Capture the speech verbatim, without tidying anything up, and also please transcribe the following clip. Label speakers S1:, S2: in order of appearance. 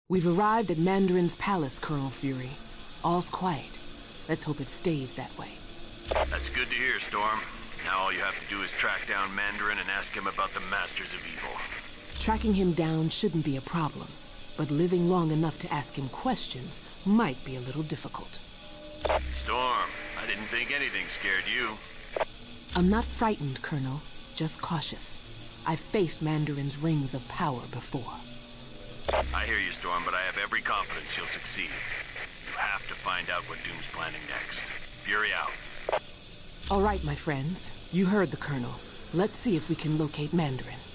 S1: We've arrived at Mandarin's palace, Colonel Fury. All's quiet. Let's hope it stays that way.
S2: That's good to hear, Storm. Now all you have to do is track down Mandarin and ask him about the Masters of Evil.
S1: Tracking him down shouldn't be a problem, but living long enough to ask him questions might be a little difficult.
S2: Storm, I didn't think anything scared you.
S1: I'm not frightened, Colonel, just cautious. I've faced Mandarin's rings of power before.
S2: I hear you, Storm, but I have every confidence she'll succeed. You have to find out what Doom's planning next. Fury out.
S1: All right, my friends. You heard the Colonel. Let's see if we can locate Mandarin.